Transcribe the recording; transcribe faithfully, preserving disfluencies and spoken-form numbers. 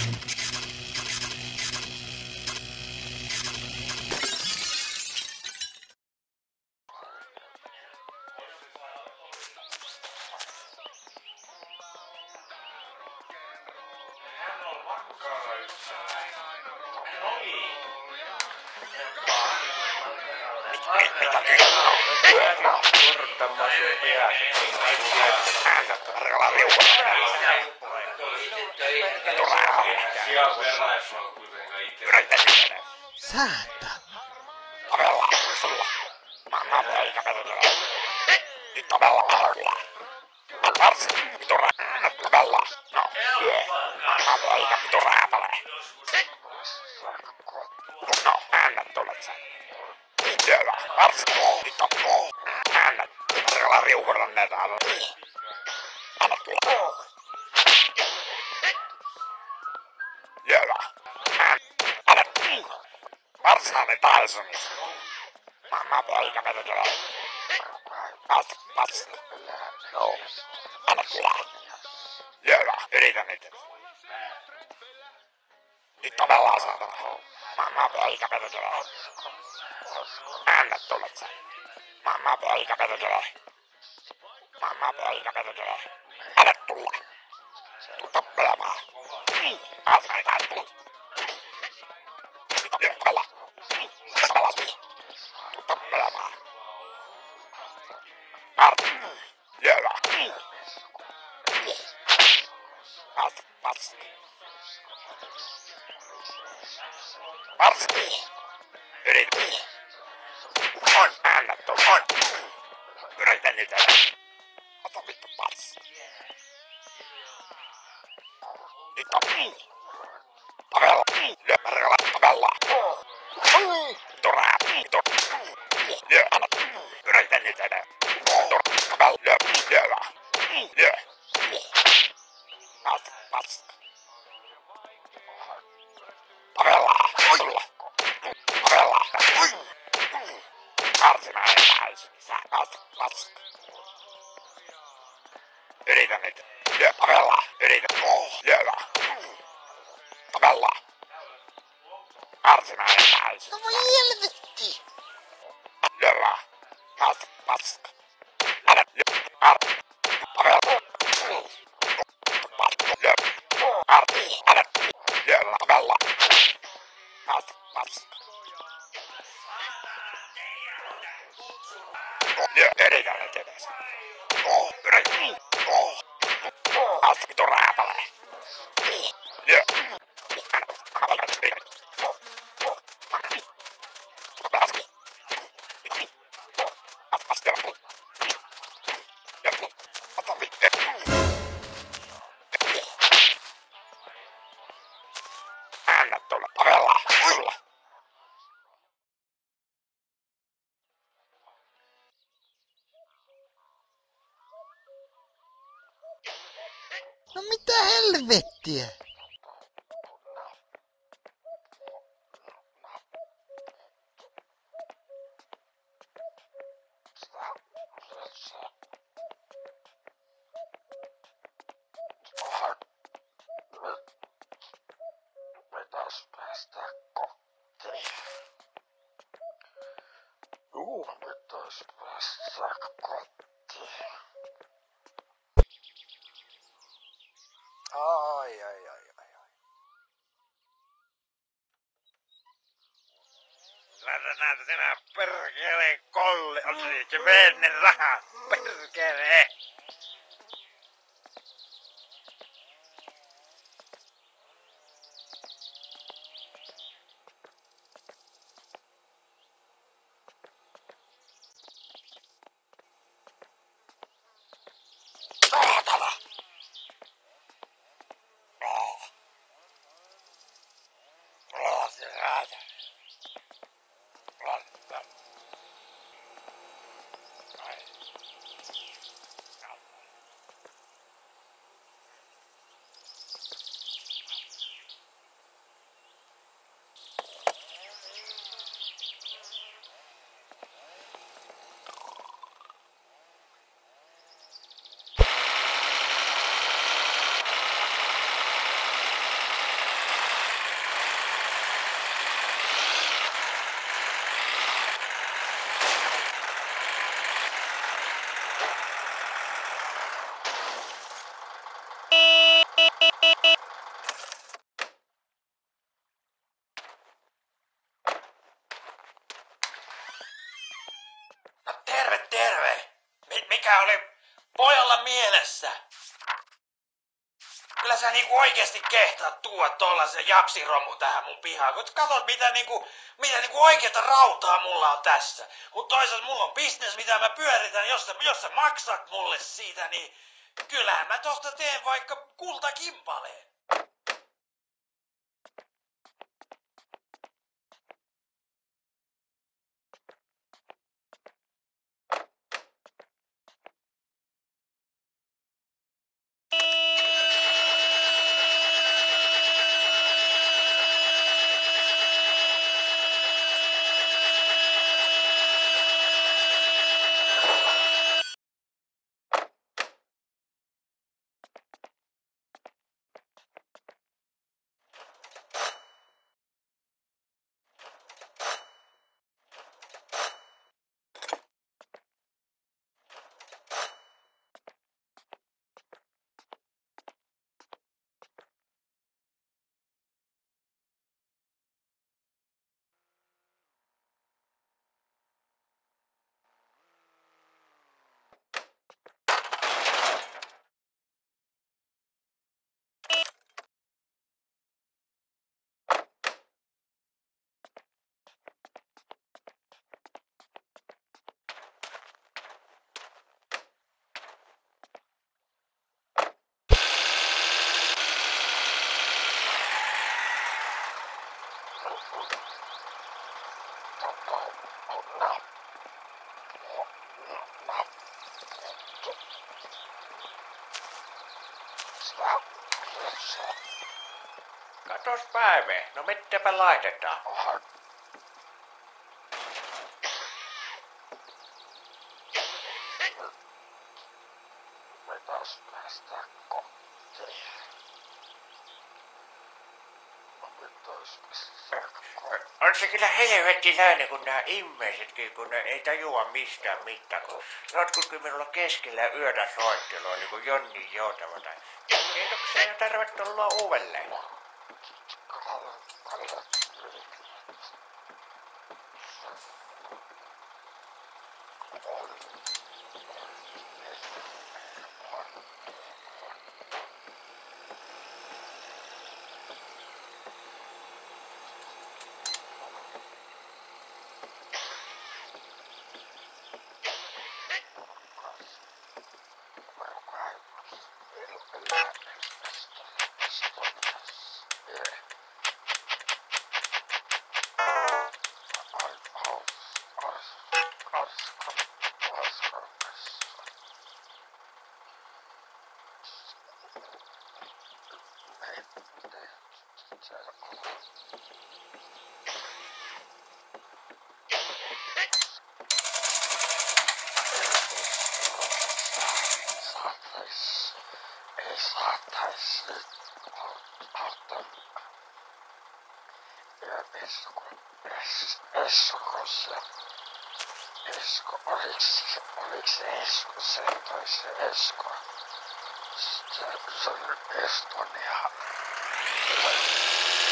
Saatana. Varsinainen Talsonis. Mamma poika perkele. Vasta, vasta. No. Anna tulla. Jövä, yritä nyt. Nyt on velaa saatana. Mamma poika perkele. Anna tulla sä. Mamma poika perkele. Mamma poika perkele. Anna tulla. Tuu tappelemaan. Varsinainen Talsonis. Jövä. Tappelemaan. Arti. Jövä. Vasta, vasta. Varsti. Yritä. On, anna tulla. On. Yritä nyt elää. Ota vittu vasta. Nyt on. Tavella. Löpärillä. Tavella. Turhaa. Turhaa. Lyö, anna. Yritä nyt enää. Tavella. Lyö. Lyö. Lyö. Vasta, vasta. Tavella. Tulla. Tavella. Varsinainen täysin. Vasta, vasta. Yritä nyt. Lyö. Tavella. Yritä. Lyö. Tavella. Varsinainen täysin. No voi helvetti. Lyö. Vasta, vasta. Anna. Lyö. Arti. Tavella. Lyö. Arti. Anna. Lyö. Tavella. Vasta, vasta. Lyö. Yritä nyt edes. Yritä. Vasta vitu rääpäle. Lyö. Anna. Anna. Yritä. Laski. Vasta. Lyö. Ota vittu. Anna tulla. Tavella. Tulla. No mitä helvettiä? Pitäis päästä kotiin. Juu, pitäis päästä kotiin. Ai, ai, ai, ai, ai. Lähdä näitä sinä perkeleen kolli. On se menen rahaa. Perkelee. Saatana! Oh. Oh, se saatana. Latta. Ai. tässä? Kyllä sä niinku oikeesti kehtaat tuoda tollasen japsiromu tähän mun pihaan. Kun katot mitä niinku, mitä niinku oikeeta rautaa mulla on tässä. Mut toisaalta mulla on bisnes mitä mä pyöritän. Jos sä, jos sä maksat mulle siitä, niin kyllähän mä tosta teen vaikka kultakimpaleen. Katos Päive, no mitäpä laitetaan? Mitäs tästä kotiin? On se kyllä helvettiläinen, kun nämä ihmisetkin, kun ne ei tajua mistään mitään. Kun jotkus kyllä minulla keskellä yötä soittelua, niin kuin Jonni Joutava. Kiitoksia ja tervetuloa uudelleen. Ei saatais nyt ottaa. Ja Esko, es, Esko se, Esko, oliks, oliks Esko se, toi se Esko? Se, se on Estonia.